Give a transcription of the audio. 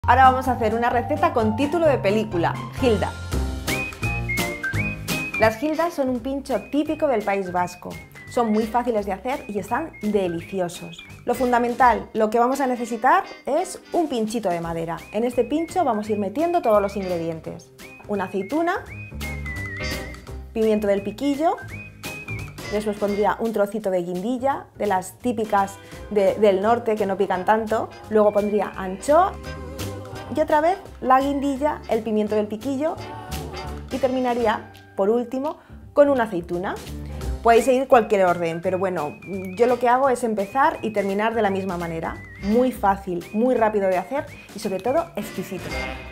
Ahora vamos a hacer una receta con título de película, Gilda. Las gildas son un pincho típico del País Vasco. Son muy fáciles de hacer y están deliciosos. Lo fundamental, lo que vamos a necesitar es un pinchito de madera. En este pincho vamos a ir metiendo todos los ingredientes. Una aceituna, pimiento del piquillo, después pondría un trocito de guindilla, de las típicas del norte que no pican tanto. Luego pondría anchoa y otra vez la guindilla, el pimiento del piquillo y terminaría, por último, con una aceituna. Podéis seguir cualquier orden, pero bueno, yo lo que hago es empezar y terminar de la misma manera. Muy fácil, muy rápido de hacer y sobre todo exquisito.